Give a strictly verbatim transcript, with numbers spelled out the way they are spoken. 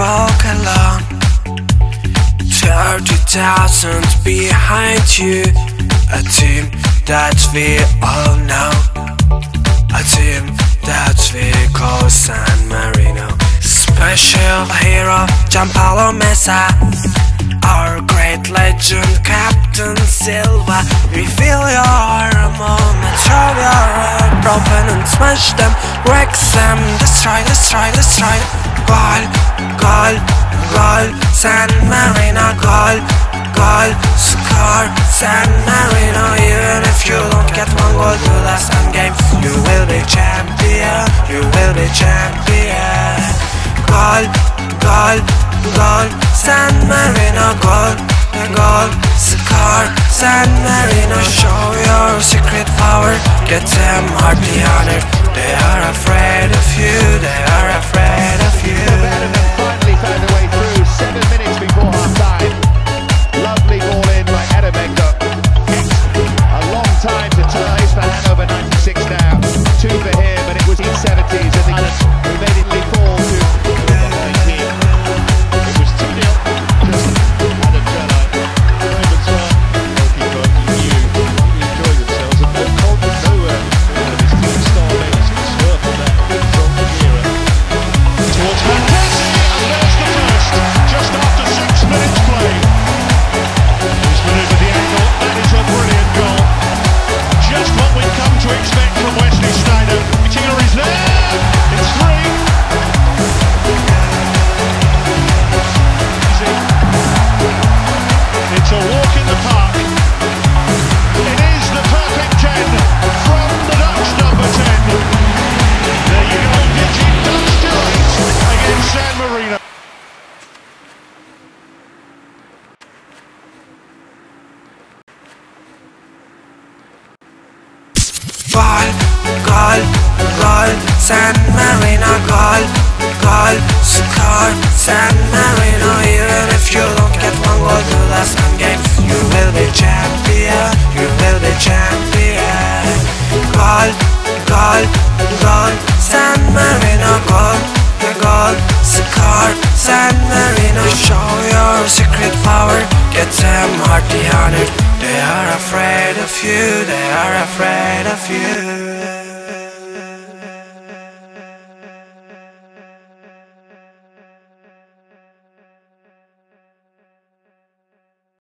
walk alone. Thirty thousand behind you. A team that we all know. A team that we call San Marino. Special hero Gianpaolo Messa. Our great legend Captain Silva. We feel your moment, throw your opponent, smash them, wreck them, destroy, destroy, destroy. Goal, goal, goal, San Marino, goal, goal, score, San Marino. Even if you don't get one goal to the San game, you will be champion, you will be champion. Goal, goal, goal, San Marino, goal, goal, score, San Marino. Show your secret power, get them heartily honored. They are afraid of you, they are afraid of you. Finally found a way through, seven minutes before half time. Lovely ball in by Edemenko. A long time to ties for Hanover, ninety-six now. Two for him, and it was in seventies and he made it leap fall to nineteen. It was two nil. Just Adam Jedi. Ravens were goalkeeper. He knew he enjoyed themselves, and no cold from nowhere. This two-star legs can swerve from that from Kira. Towards Van Persie, and there's the first, just after six minutes play. He's manoeuvred the angle, that is a brilliant goal. Just what we've come to expect from Wesley Sneijder. Tinger is there, it's three. Easy. It's a walk in the park. It is the perfect ten from the Dutch number ten. There you go, Gigi does do it against San Marino. Goal, goal, goal, San Marino, goal, goal, score, San Marino. Even if you don't get one goal to the San game, you will be champion, you will be champion. Goal, goal, goal, San Marino, goal, goal, score, San Marino. Show your secret power, get them heartily honored. They are afraid of you, they are afraid of you.